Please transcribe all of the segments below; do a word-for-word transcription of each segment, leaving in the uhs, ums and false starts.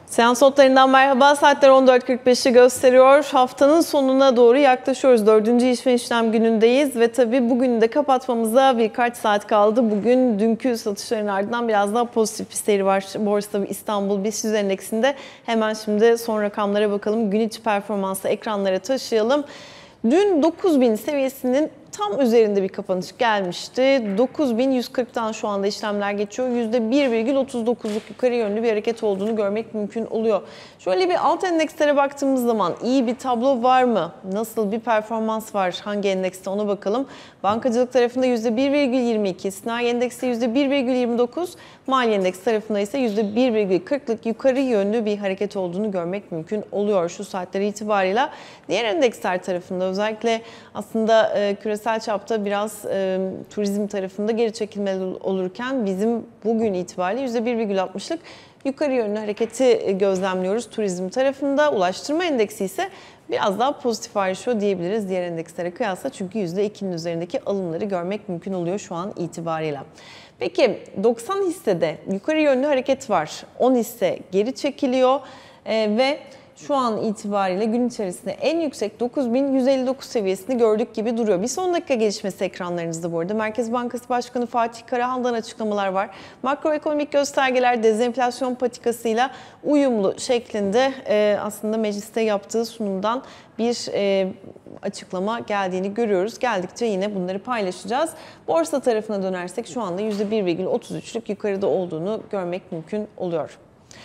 Seans notlarından merhaba. Saatler on dört kırk beşi gösteriyor. Haftanın sonuna doğru yaklaşıyoruz. Dördüncü iş ve işlem günündeyiz ve tabii bugün de kapatmamıza birkaç saat kaldı. Bugün dünkü satışların ardından biraz daha pozitif bir seyir var. Borsa İstanbul BIST endeksinde. Hemen şimdi son rakamlara bakalım. Gün içi performansı ekranlara taşıyalım. Dün dokuz bin seviyesinin tam üzerinde bir kapanış gelmişti. dokuz bin yüz kırktan şu anda işlemler geçiyor. yüzde bir virgül otuz dokuzluk yukarı yönlü bir hareket olduğunu görmek mümkün oluyor. Şöyle bir alt endekslere baktığımız zaman iyi bir tablo var mı? Nasıl bir performans var? Hangi endekste ona bakalım. Bankacılık tarafında yüzde bir virgül yirmi iki, sanayi endeksi yüzde bir virgül yirmi dokuz, mali endeks tarafında ise yüzde bir virgül kırklık yukarı yönlü bir hareket olduğunu görmek mümkün oluyor şu saatler itibarıyla. Diğer endeksler tarafında özellikle aslında e, küresel çapta biraz e, turizm tarafında geri çekilme olurken bizim bugün itibariyle yüzde bir virgül altmışlık yukarı yönlü hareketi gözlemliyoruz turizm tarafında. Ulaştırma endeksi ise biraz daha pozitif ayrışıyor diyebiliriz diğer endekslere kıyasla. Çünkü yüzde ikinin üzerindeki alımları görmek mümkün oluyor şu an itibariyle. Peki doksan hissede yukarı yönlü hareket var. on hisse geri çekiliyor e, ve şu an itibariyle gün içerisinde en yüksek dokuz bin yüz elli dokuz seviyesini gördük gibi duruyor. Bir son dakika gelişmesi ekranlarınızda bu arada. Merkez Bankası Başkanı Fatih Karahan'dan açıklamalar var. Makroekonomik göstergeler dezenflasyon patikasıyla uyumlu şeklinde e, aslında mecliste yaptığı sunumdan bir e, açıklama geldiğini görüyoruz. Geldikçe yine bunları paylaşacağız. Borsa tarafına dönersek şu anda yüzde bir virgül otuz üçlük yukarıda olduğunu görmek mümkün oluyor.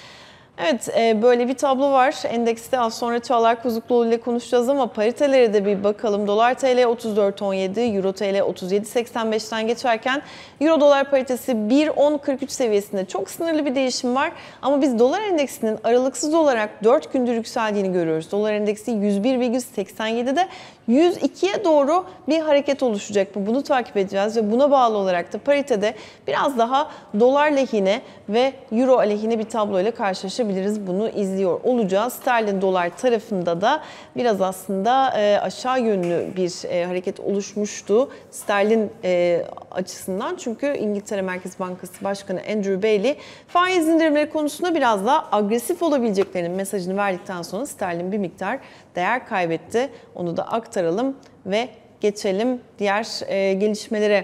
Evet, böyle bir tablo var. Endekste az sonra Çağlar Kuzukluoğlu ile konuşacağız ama paritelere de bir bakalım. Dolar T L otuz dört on yedi, Euro T L otuz yedi seksen beşten geçerken Euro dolar paritesi bir on kırk üç seviyesinde çok sınırlı bir değişim var. Ama biz dolar endeksinin aralıksız olarak dört gündür yükseldiğini görüyoruz. Dolar endeksi yüz bir virgül seksen yedide yüz ikiye doğru bir hareket oluşacak mı? Bunu takip edeceğiz ve buna bağlı olarak da paritede biraz daha dolar lehine ve euro aleyhine bir tabloyla karşılaşabiliriz. Bunu izliyor olacağız. Sterlin dolar tarafında da biraz aslında e, aşağı yönlü bir e, hareket oluşmuştu. Sterlin e, açısından çünkü İngiltere Merkez Bankası Başkanı Andrew Bailey faiz indirimleri konusunda biraz daha agresif olabileceklerinin mesajını verdikten sonra sterlin bir miktar değer kaybetti. Onu da aktaralım ve geçelim diğer e, gelişmelere.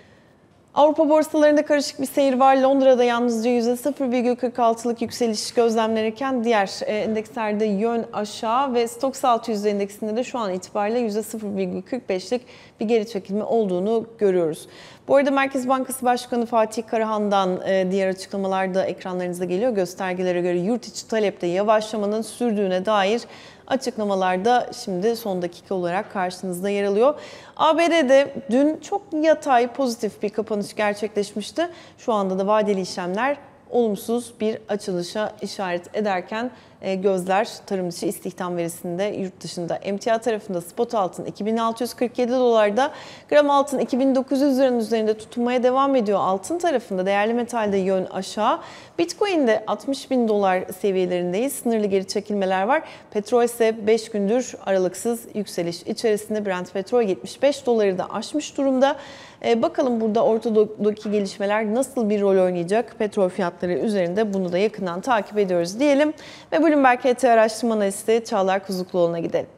Avrupa borsalarında karışık bir seyir var. Londra'da yalnızca yüzde sıfır virgül kırk altılık yükseliş gözlemlenirken diğer endekslerde yön aşağı ve Stoxx altı yüz endeksinde de şu an itibariyle yüzde sıfır virgül kırk beşlik bir geri çekilme olduğunu görüyoruz. Bu arada Merkez Bankası Başkanı Fatih Karahan'dan diğer açıklamalar da ekranlarınıza geliyor. Göstergelere göre yurt içi talepte yavaşlamanın sürdüğüne dair açıklamalarda şimdi son dakika olarak karşınızda yer alıyor. A B D'de dün çok yatay pozitif bir kapanış gerçekleşmişti. Şu anda da vadeli işlemler olumsuz bir açılışa işaret ederken gözler tarım dışı istihdam verisinde yurt dışında. Emtia tarafında spot altın iki bin altı yüz kırk yedi dolarda, gram altın iki bin dokuz yüz liranın üzerinde tutunmaya devam ediyor. Altın tarafında değerli metalde yön aşağı. Bitcoin'de altmış bin dolar seviyelerindeyiz. Sınırlı geri çekilmeler var. Petrol ise beş gündür aralıksız yükseliş içerisinde. Brent petrol yetmiş beş doları da aşmış durumda. Ee, bakalım burada ortadaki gelişmeler nasıl bir rol oynayacak petrol fiyatları üzerinde, bunu da yakından takip ediyoruz diyelim. Ve Bloomberg H T araştırma analisti Çağlar Kuzukluoğlu'na gidelim.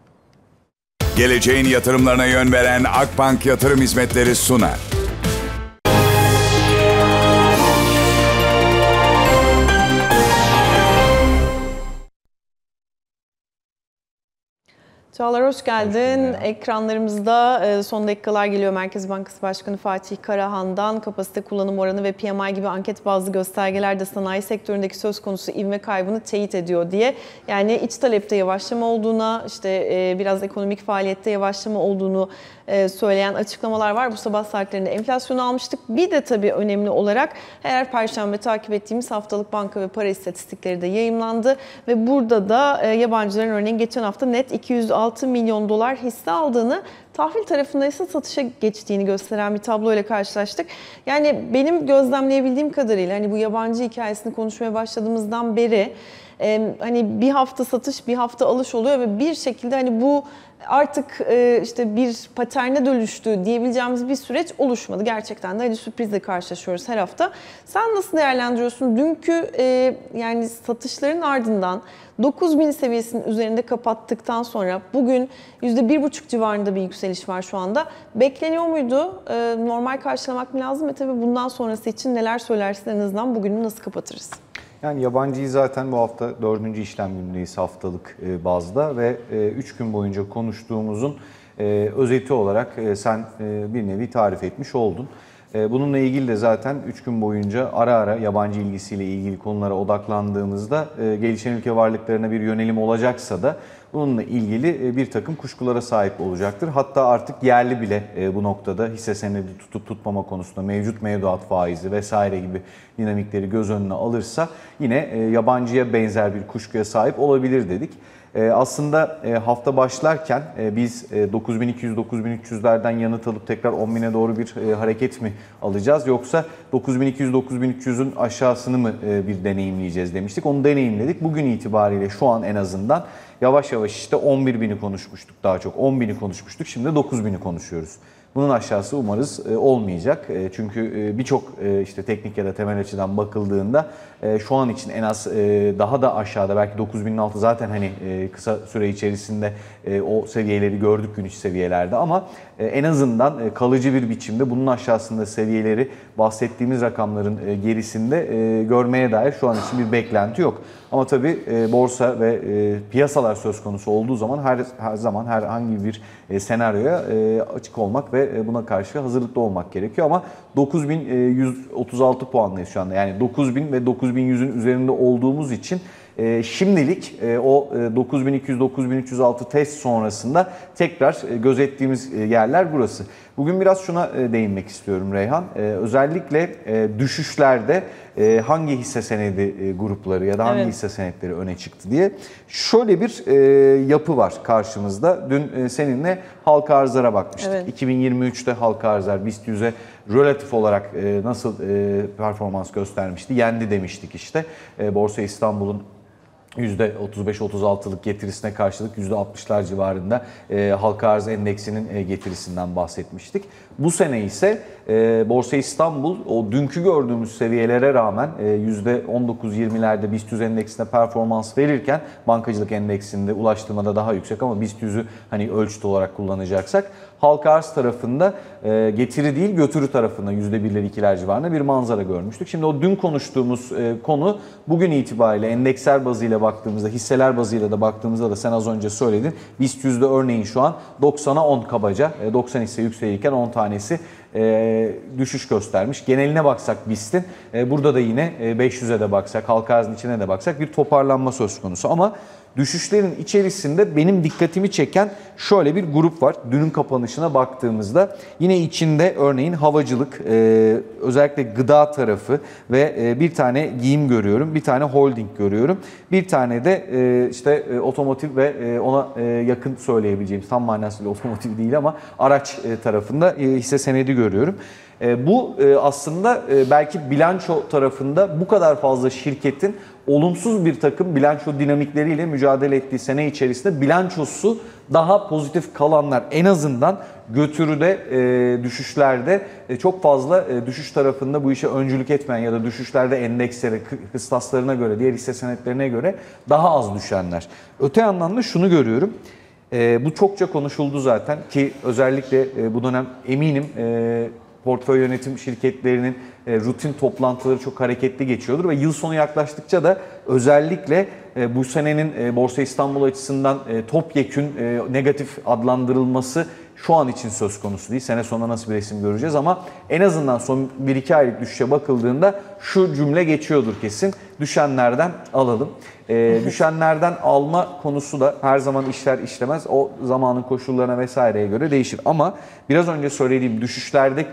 Geleceğin yatırımlarına yön veren Akbank Yatırım Hizmetleri sunar. Çağlar hoş geldin. Hoş Ekranlarımızda son dakikalar geliyor. Merkez Bankası Başkanı Fatih Karahan'dan kapasite kullanım oranı ve P M I gibi anket bazlı göstergeler de sanayi sektöründeki söz konusu ivme kaybını teyit ediyor diye. Yani iç talepte yavaşlama olduğuna, işte biraz ekonomik faaliyette yavaşlama olduğunu söyleyen açıklamalar var. Bu sabah saatlerinde enflasyonu almıştık. Bir de tabii önemli olarak her Perşembe takip ettiğimiz haftalık banka ve para istatistikleri de yayımlandı. Ve burada da yabancıların örneğin geçen hafta net iki yüz altı milyon dolar hisse aldığını, tahvil tarafında ise satışa geçtiğini gösteren bir tablo ile karşılaştık. Yani benim gözlemleyebildiğim kadarıyla hani bu yabancı hikayesini konuşmaya başladığımızdan beri e, hani bir hafta satış, bir hafta alış oluyor ve bir şekilde hani bu artık e, işte bir paterne dönüştü diyebileceğimiz bir süreç oluşmadı. Gerçekten de hani sürprizle karşılaşıyoruz her hafta. Sen nasıl değerlendiriyorsun? Dünkü e, yani satışların ardından dokuz bin seviyesinin üzerinde kapattıktan sonra bugün yüzde bir buçuk civarında bir yükseliş var şu anda. Bekleniyor muydu? E, normal karşılamak mı lazım? Ve tabii bundan sonrası için neler söylersin, en azından bugünü nasıl kapatırız? Yani yabancıyı zaten bu hafta dördüncü işlem günündeyiz haftalık bazda ve üç gün boyunca konuştuğumuzun özeti olarak sen bir nevi tarif etmiş oldun. Bununla ilgili de zaten üç gün boyunca ara ara yabancı ilgisiyle ilgili konulara odaklandığımızda gelişen ülke varlıklarına bir yönelim olacaksa da bununla ilgili bir takım kuşkulara sahip olacaktır. Hatta artık yerli bile bu noktada hisse senedi tutup tutmama konusunda mevcut mevduat faizi vesaire gibi dinamikleri göz önüne alırsa yine yabancıya benzer bir kuşkuya sahip olabilir dedik. Aslında hafta başlarken biz dokuz bin iki yüz dokuz bin üç yüzlerden yanıt alıp tekrar on bine doğru bir hareket mi alacağız, yoksa dokuz bin iki yüz dokuz bin üç yüzün aşağısını mı bir deneyimleyeceğiz demiştik. Onu deneyimledik. Bugün itibariyle şu an en azından yavaş yavaş işte on bir bini konuşmuştuk, daha çok on bini konuşmuştuk. Şimdi dokuz bini konuşuyoruz. Bunun aşağısı umarız olmayacak. Çünkü birçok işte teknik ya da temel açıdan bakıldığında şu an için en az daha da aşağıda, belki dokuz binin altı zaten hani kısa süre içerisinde o seviyeleri gördük gün içi seviyelerde, ama en azından kalıcı bir biçimde bunun aşağısında seviyeleri bahsettiğimiz rakamların gerisinde görmeye dair şu an için bir beklenti yok. Ama tabii borsa ve piyasalar söz konusu olduğu zaman her, her zaman herhangi bir senaryoya açık olmak ve buna karşı hazırlıklı olmak gerekiyor. Ama dokuz bin yüz otuz altı puandayız şu anda. Yani dokuz bin ve dokuz bin yüzün üzerinde olduğumuz için şimdilik o dokuz bin iki yüz dokuz bin üç yüz altı test sonrasında tekrar gözettiğimiz yerler burası. Bugün biraz şuna değinmek istiyorum Reyhan. Özellikle düşüşlerde hangi hisse senedi grupları ya da hangi evet. hisse senetleri öne çıktı diye. Şöyle bir yapı var karşımızda. Dün seninle halka arzlara bakmıştık. Evet. iki bin yirmi üçte halka arzlar BIST yüze relatif olarak nasıl performans göstermişti? Yendi demiştik işte. Borsa İstanbul'un yüzde otuz beş otuz altılık getirisine karşılık yüzde altmışlar civarında e, halka arz endeksinin e, getirisinden bahsetmiştik. Bu sene ise e, Borsa İstanbul o dünkü gördüğümüz seviyelere rağmen e, yüzde on dokuz yirmilerde BIST yüz endeksine performans verirken, bankacılık endeksinde ulaştırmada daha yüksek ama BIST yüzü hani ölçüt olarak kullanacaksak, halka arz tarafında e, getiri değil götürü tarafında yüzde birler ikiler civarında bir manzara görmüştük. Şimdi o dün konuştuğumuz e, konu bugün itibariyle endeksel bazıyla baktığımızda, hisseler bazıyla da baktığımızda da sen az önce söyledin. BIST yüzde örneğin şu an doksana on kabaca, e, doksan hisse yükselirken on tanesi e, düşüş göstermiş. Geneline baksak BIST'in, e, burada da yine e, beş yüze de baksak, halka arzın içine de baksak bir toparlanma söz konusu. Ama düşüşlerin içerisinde benim dikkatimi çeken şöyle bir grup var. Dünün kapanışına baktığımızda yine içinde örneğin havacılık, özellikle gıda tarafı ve bir tane giyim görüyorum, bir tane holding görüyorum. Bir tane de işte otomotiv ve ona yakın söyleyebileceğim, tam manasıyla otomotiv değil ama araç tarafında hisse senedi görüyorum. Bu aslında belki bilanço tarafında bu kadar fazla şirketin olumsuz bir takım bilanço dinamikleriyle mücadele ettiği sene içerisinde bilançosu daha pozitif kalanlar, en azından götürüde, düşüşlerde çok fazla düşüş tarafında bu işe öncülük etmeyen ya da düşüşlerde endekslere, kıstaslarına göre, diğer hisse senetlerine göre daha az düşenler. Öte yandan da şunu görüyorum. Bu çokça konuşuldu zaten ki özellikle bu dönem eminim portföy yönetim şirketlerinin rutin toplantıları çok hareketli geçiyordur ve yıl sonu yaklaştıkça da özellikle bu senenin Borsa İstanbul açısından topyekün negatif adlandırılması şu an için söz konusu değil. Sene sonunda nasıl bir resim göreceğiz ama en azından son bir iki aylık düşüşe bakıldığında şu cümle geçiyordur kesin: düşenlerden alalım. E, düşenlerden alma konusu da her zaman işler işlemez. O zamanın koşullarına vesaireye göre değişir. Ama biraz önce söylediğim düşüşlerde kim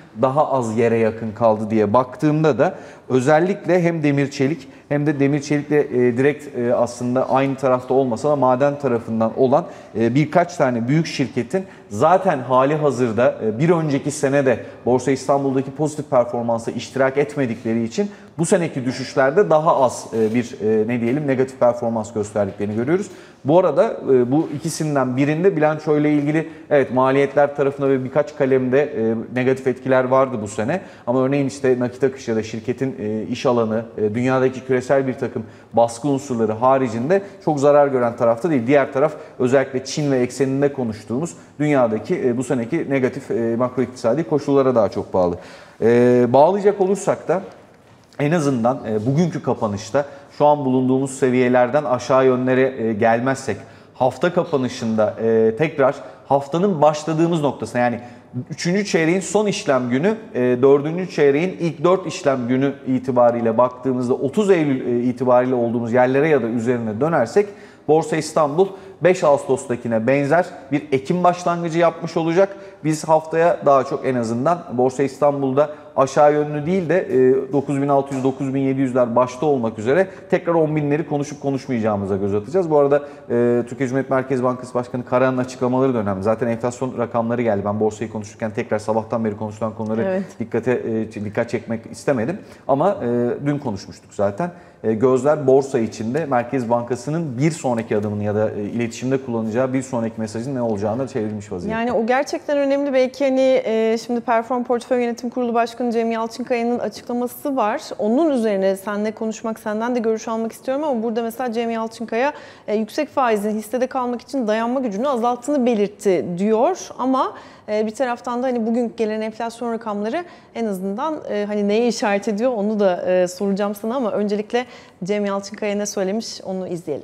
daha az yere yakın kaldı diye baktığımda da özellikle hem demir çelik hem de demir çelikle e, direkt e, aslında aynı tarafta olmasa da maden tarafından olan e, birkaç tane büyük şirketin zaten hali hazırda e, bir önceki sene de Borsa İstanbul'daki pozitif performansa iştirak etmedikleri için bu seneki düşüşlerde daha az e, bir e, ne diyelim negatif performans gösterdiklerini görüyoruz. Bu arada e, bu ikisinden birinde bilanço ile ilgili evet maliyetler tarafında ve birkaç kalemde e, negatif etkiler vardı bu sene. Ama örneğin işte nakit akışı ya da şirketin e, iş alanı, e, dünyadaki küresel bir takım baskı unsurları haricinde çok zarar gören tarafta değil. Diğer taraf özellikle Çin ve ekseninde konuştuğumuz dünyadaki e, bu seneki negatif e, makro iktisadi koşullara daha çok bağlı. E, bağlayacak olursak da en azından e, bugünkü kapanışta şu an bulunduğumuz seviyelerden aşağı yönlere e, gelmezsek hafta kapanışında e, tekrar haftanın başladığımız noktasına yani üçüncü çeyreğin son işlem günü, dördüncü çeyreğin ilk dört işlem günü itibariyle baktığımızda otuz Eylül itibariyle olduğumuz yerlere ya da üzerine dönersek Borsa İstanbul beş Ağustos'takine benzer bir Ekim başlangıcı yapmış olacak. Biz haftaya daha çok en azından Borsa İstanbul'da aşağı yönlü değil de dokuz bin altı yüz dokuz bin yedi yüzler başta olmak üzere tekrar on binleri konuşup konuşmayacağımıza göz atacağız. Bu arada Türkiye Cumhuriyet Merkez Bankası Başkanı Karahan'ın açıklamaları da önemli. Zaten enflasyon rakamları geldi. Ben borsayı konuşurken tekrar sabahtan beri konuşulan konuları evet. dikkate dikkat çekmek istemedim. Ama dün konuşmuştuk zaten. Gözler borsa içinde Merkez Bankası'nın bir sonraki adımını ya da iletişimde kullanacağı bir sonraki mesajın ne olacağını çevrilmiş vaziyette. Yani o gerçekten önemli. Belki hani şimdi Perform Portföy Yönetim Kurulu Başkanı Cem Yalçınkaya'nın açıklaması var. Onun üzerine seninle konuşmak, senden de görüş almak istiyorum ama burada mesela Cem Yalçınkaya yüksek faizin hissede kalmak için dayanma gücünü azalttığını belirtti diyor ama bir taraftan da hani bugün gelen enflasyon rakamları en azından hani neye işaret ediyor onu da soracağım sana ama öncelikle Cem Yalçınkaya ne söylemiş onu izleyelim.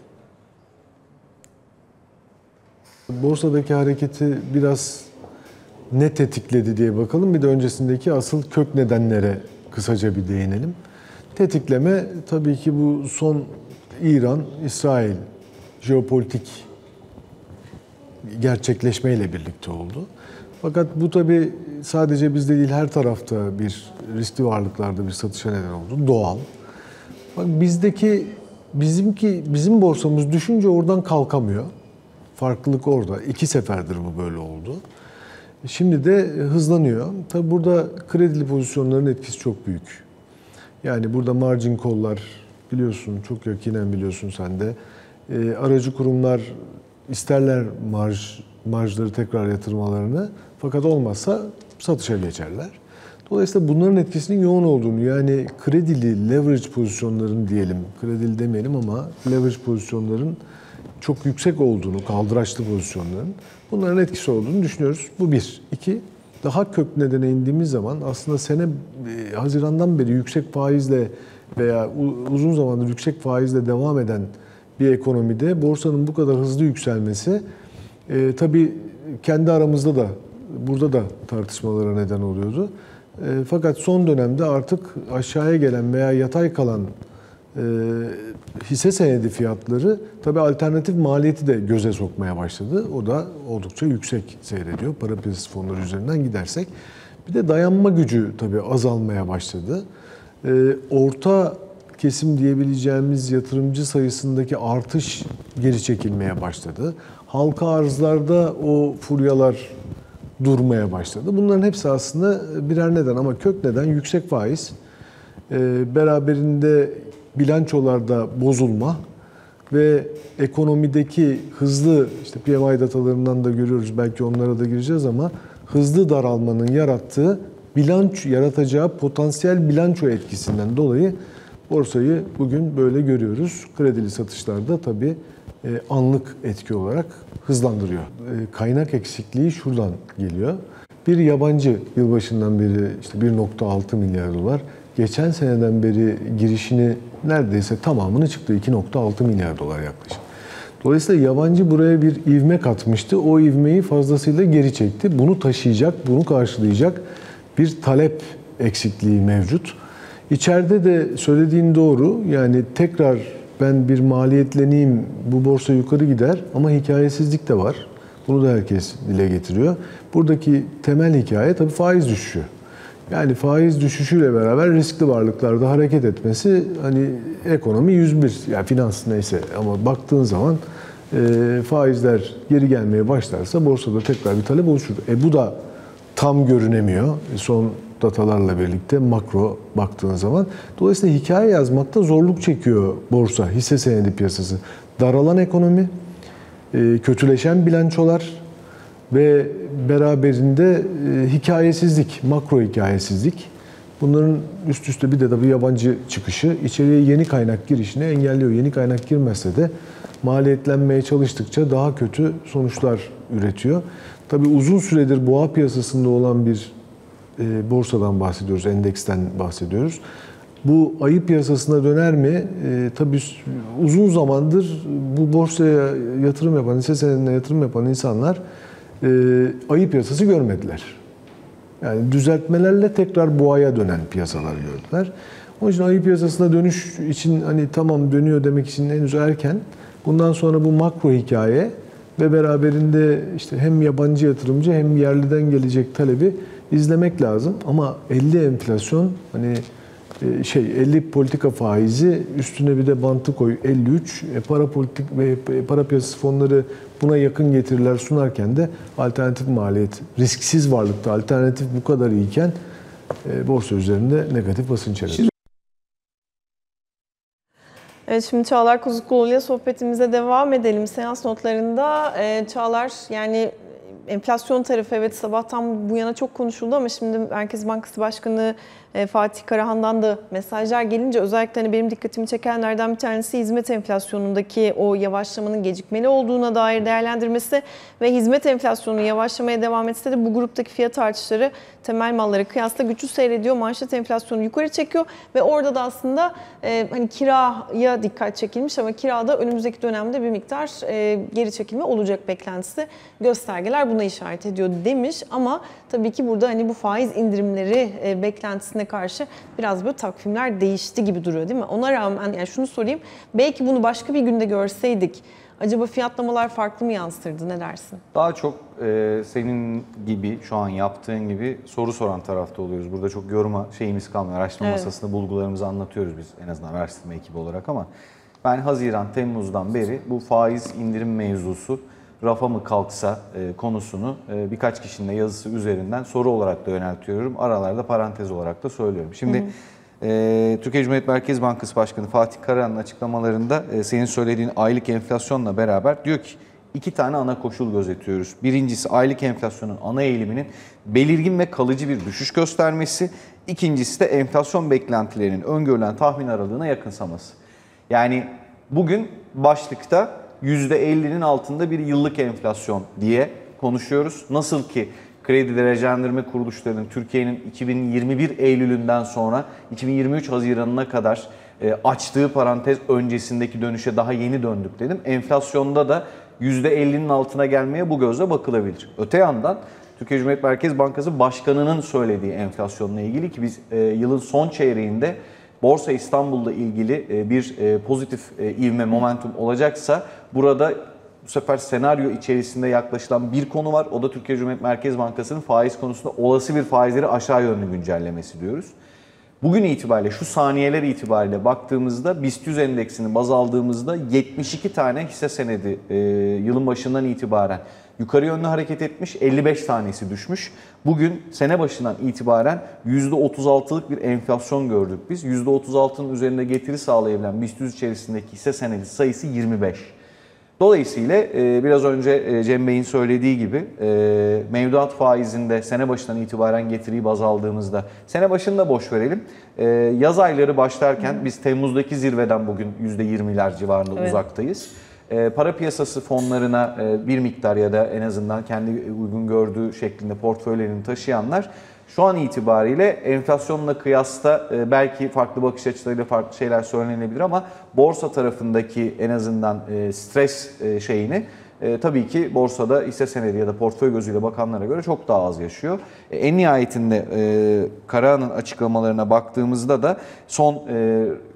Borsadaki hareketi biraz ne tetikledi diye bakalım. Bir de öncesindeki asıl kök nedenlere kısaca bir değinelim. Tetikleme tabii ki bu son İran-İsrail jeopolitik gerçekleşmeyle birlikte oldu. Fakat bu tabii sadece bizde değil her tarafta bir riskli varlıklarda bir satışa neden oldu. Doğal. Bak bizdeki bizimki bizim borsamız düşünce oradan kalkamıyor. Farklılık orada. İki seferdir bu böyle oldu. Şimdi de hızlanıyor. Tabii burada kredili pozisyonların etkisi çok büyük. Yani burada margin call'lar biliyorsun, çok yakinen biliyorsun sen de. E, aracı kurumlar isterler marj, marjları tekrar yatırmalarını. Fakat olmazsa satışa geçerler. Dolayısıyla bunların etkisinin yoğun olduğunu yani kredili leverage pozisyonların diyelim, kredili demeyelim ama leverage pozisyonların çok yüksek olduğunu, kaldıraçlı pozisyonların bunların etkisi olduğunu düşünüyoruz. Bu bir. İki, daha kök nedene indiğimiz zaman aslında sene e, Haziran'dan beri yüksek faizle veya uzun zamandır yüksek faizle devam eden bir ekonomide borsanın bu kadar hızlı yükselmesi e, tabii kendi aramızda da burada da tartışmalara neden oluyordu. E, fakat son dönemde artık aşağıya gelen veya yatay kalan e, hisse senedi fiyatları tabii alternatif maliyeti de göze sokmaya başladı. O da oldukça yüksek seyrediyor. Para piyasası fonları üzerinden gidersek. Bir de dayanma gücü tabii azalmaya başladı. E, orta kesim diyebileceğimiz yatırımcı sayısındaki artış geri çekilmeye başladı. Halka arzlarda o furyalar durmaya başladı. Bunların hepsi aslında birer neden ama kök neden yüksek faiz, beraberinde bilançolarda bozulma ve ekonomideki hızlı, işte P M I datalarından da görüyoruz, belki onlara da gireceğiz ama hızlı daralmanın yarattığı bilanço, yaratacağı potansiyel bilanço etkisinden dolayı borsayı bugün böyle görüyoruz. Kredili satışlarda tabii anlık etki olarak hızlandırıyor. Kaynak eksikliği şuradan geliyor. Bir yabancı yılbaşından beri işte bir nokta altı milyar dolar, geçen seneden beri girişini neredeyse tamamını çıktı. iki nokta altı milyar dolar yaklaşık. Dolayısıyla yabancı buraya bir ivme katmıştı. O ivmeyi fazlasıyla geri çekti. Bunu taşıyacak, bunu karşılayacak bir talep eksikliği mevcut. İçeride de söylediğin doğru. Yani tekrar ben bir maliyetleneyim, bu borsa yukarı gider ama hikayesizlik de var. Bunu da herkes dile getiriyor. Buradaki temel hikaye tabii faiz düşüşü. Yani faiz düşüşüyle beraber riskli varlıklarda hareket etmesi hani ekonomi yüz bir yani finans neyse ama baktığın zaman e, faizler geri gelmeye başlarsa borsada tekrar bir talep oluşur. E bu da tam görünemiyor son datalarla birlikte makro baktığın zaman. Dolayısıyla hikaye yazmakta zorluk çekiyor borsa, hisse senedi piyasası. Daralan ekonomi, e, kötüleşen bilançolar ve beraberinde e, hikayesizlik, makro hikayesizlik. Bunların üst üste bir de tabii yabancı çıkışı içeriye yeni kaynak girişini engelliyor. Yeni kaynak girmezse de maliyetlenmeye çalıştıkça daha kötü sonuçlar üretiyor. Tabii uzun süredir boğa piyasasında olan bir e, borsadan bahsediyoruz, endeksten bahsediyoruz. Bu ayı piyasasına döner mi? E, tabii uzun zamandır bu borsaya yatırım yapan, hisse senedine yatırım yapan insanlar e, ayı piyasası görmediler. Yani düzeltmelerle tekrar boğaya dönen piyasalar gördüler. Onun için ayı piyasasına dönüş için hani tamam dönüyor demek için henüz erken. Bundan sonra bu makro hikaye ve beraberinde işte hem yabancı yatırımcı hem yerliden gelecek talebi izlemek lazım. Ama elli enflasyon hani şey elli politika faizi üstüne bir de bantı koy elli üç e, para politik ve para piyasası fonları buna yakın getiriler sunarken de alternatif maliyet risksiz varlıkta alternatif bu kadar iyiken e, borsa üzerinde negatif basınç yaratıyor. Evet, şimdi Çağlar Kuzukluoğlu ile sohbetimize devam edelim. Seans notlarında e, Çağlar yani enflasyon tarafı evet sabahtan bu yana çok konuşuldu ama şimdi Merkez Bankası Başkanı e, Fatih Karahan'dan da mesajlar gelince özellikle hani benim dikkatimi çekenlerden bir tanesi hizmet enflasyonundaki o yavaşlamanın gecikmeli olduğuna dair değerlendirmesi ve hizmet enflasyonu yavaşlamaya devam etse de bu gruptaki fiyat artışları temel mallara kıyasla güçlü seyrediyor. Manşet enflasyonu yukarı çekiyor ve orada da aslında e, hani kiraya dikkat çekilmiş ama kirada önümüzdeki dönemde bir miktar e, geri çekilme olacak beklentisi göstergeler buna işaret ediyor demiş ama tabii ki burada hani bu faiz indirimleri e, beklentisine karşı biraz böyle takvimler değişti gibi duruyor değil mi? Ona rağmen yani şunu sorayım belki bunu başka bir günde görseydik acaba fiyatlamalar farklı mı yansırdı ne dersin? Daha çok e, senin gibi şu an yaptığın gibi soru soran tarafta oluyoruz. Burada çok yoruma şeyimiz kalmıyor. Araştırma evet. masasında bulgularımızı anlatıyoruz biz en azından araştırma ekibi olarak ama ben Haziran, Temmuz'dan beri bu faiz indirim mevzusu rafa mı kalksa e, konusunu e, birkaç kişinin de yazısı üzerinden soru olarak da yöneltiyorum. Aralarda parantez olarak da söylüyorum. Şimdi hı hı. E, Türkiye Cumhuriyet Merkez Bankası Başkanı Fatih Karahan'ın açıklamalarında e, senin söylediğin aylık enflasyonla beraber diyor ki iki tane ana koşul gözetiyoruz. Birincisi aylık enflasyonun ana eğiliminin belirgin ve kalıcı bir düşüş göstermesi. İkincisi de enflasyon beklentilerinin öngörülen tahmin aralığına yakınsaması. Yani bugün başlıkta yüzde ellinin altında bir yıllık enflasyon diye konuşuyoruz. Nasıl ki kredi derecelendirme kuruluşlarının Türkiye'nin iki bin yirmi bir Eylül'ünden sonra iki bin yirmi üç Haziran'ına kadar açtığı parantez öncesindeki dönüşe daha yeni döndük dedim. Enflasyonda da yüzde ellinin altına gelmeye bu gözle bakılabilir. Öte yandan Türkiye Cumhuriyet Merkez Bankası Başkanı'nın söylediği enflasyonla ilgili ki biz yılın son çeyreğinde Borsa İstanbul'la ilgili bir pozitif ivme, momentum olacaksa burada bu sefer senaryo içerisinde yaklaşılan bir konu var. O da Türkiye Cumhuriyet Merkez Bankası'nın faiz konusunda olası bir faizleri aşağı yönlü güncellemesi diyoruz. Bugün itibariyle şu saniyeler itibariyle baktığımızda BIST yüz endeksini baz aldığımızda yetmiş iki tane hisse senedi e, yılın başından itibaren yukarı yönlü hareket etmiş, elli beş tanesi düşmüş. Bugün sene başından itibaren yüzde otuz altılık bir enflasyon gördük biz. yüzde otuz altının üzerinde getiri sağlayabilen BIST yüz içerisindeki hisse senedi sayısı yirmi beş. Dolayısıyla biraz önce Cem Bey'in söylediği gibi mevduat faizinde sene başından itibaren getiriyi baz aldığımızda, sene başını da boş verelim, yaz ayları başlarken biz Temmuz'daki zirveden bugün yüzde yirmiler civarında evet. uzaktayız. Para piyasası fonlarına bir miktar ya da en azından kendi uygun gördüğü şeklinde portföylerini taşıyanlar şu an itibariyle enflasyonla kıyasla belki farklı bakış açılarıyla farklı şeyler söylenebilir ama borsa tarafındaki en azından stres şeyini tabii ki borsada hisse senedi ya da portföy gözüyle bakanlara göre çok daha az yaşıyor. En nihayetinde Karahan'ın açıklamalarına baktığımızda da son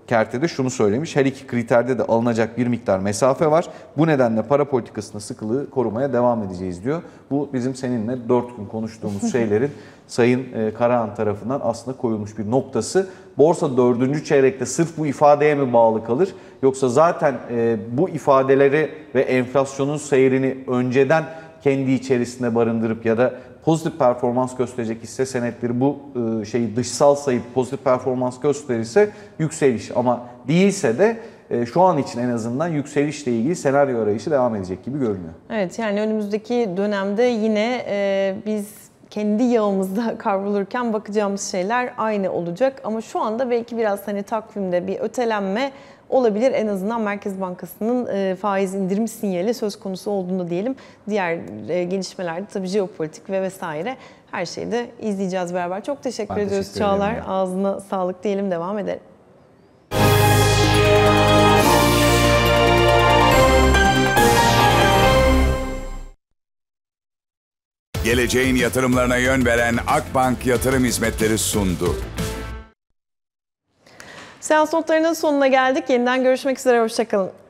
kertede şunu söylemiş. Her iki kriterde de alınacak bir miktar mesafe var. Bu nedenle para politikasında sıkılığı korumaya devam edeceğiz diyor. Bu bizim seninle dört gün konuştuğumuz şeylerin Sayın Karahan tarafından aslında koyulmuş bir noktası. Borsa dördüncü çeyrekte sırf bu ifadeye mi bağlı kalır? Yoksa zaten bu ifadeleri ve enflasyonun seyrini önceden kendi içerisinde barındırıp ya da pozitif performans gösterecek hisse senetleri bu şeyi dışsal sayıp pozitif performans gösterirse yükseliş, ama değilse de şu an için en azından yükselişle ilgili senaryo arayışı devam edecek gibi görünüyor. Evet, yani önümüzdeki dönemde yine e, biz kendi yağımızda kavrulurken bakacağımız şeyler aynı olacak. Ama şu anda belki biraz hani takvimde bir ötelenme olabilir. En azından Merkez Bankası'nın e, faiz indirim sinyali söz konusu olduğunda diyelim. Diğer e, gelişmelerde tabii jeopolitik ve vesaire her şeyi de izleyeceğiz beraber. Çok teşekkür Ben ediyoruz teşekkür Çağlar. ederim ya. Ağzına sağlık diyelim, devam edelim. Geleceğin yatırımlarına yön veren Akbank Yatırım Hizmetleri sundu. Seans notlarının sonuna geldik. Yeniden görüşmek üzere. Hoşça kalın.